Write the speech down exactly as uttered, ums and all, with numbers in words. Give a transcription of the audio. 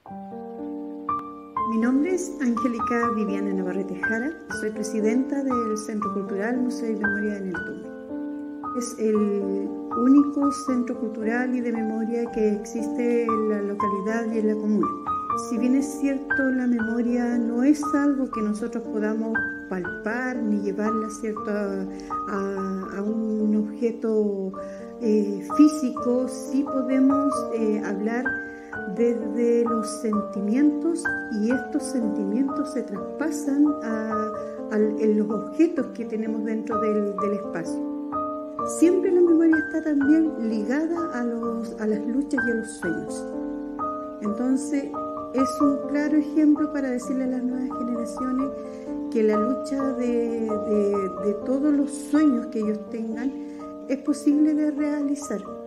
Mi nombre es Angélica Viviana Navarrete Jara, soy presidenta del Centro Cultural Museo y Memoria en el Tumbes. Es el único centro cultural y de memoria que existe en la localidad y en la comuna. Si bien es cierto, la memoria no es algo que nosotros podamos palpar ni llevarla, ¿cierto?, a, a, a un objeto eh, físico, sí podemos eh, hablar desde los sentimientos, y estos sentimientos se traspasan a, a, en los objetos que tenemos dentro del, del espacio. Siempre la memoria está también ligada a, los, a las luchas y a los sueños. Entonces, es un claro ejemplo para decirle a las nuevas generaciones que la lucha de, de, de todos los sueños que ellos tengan es posible de realizar.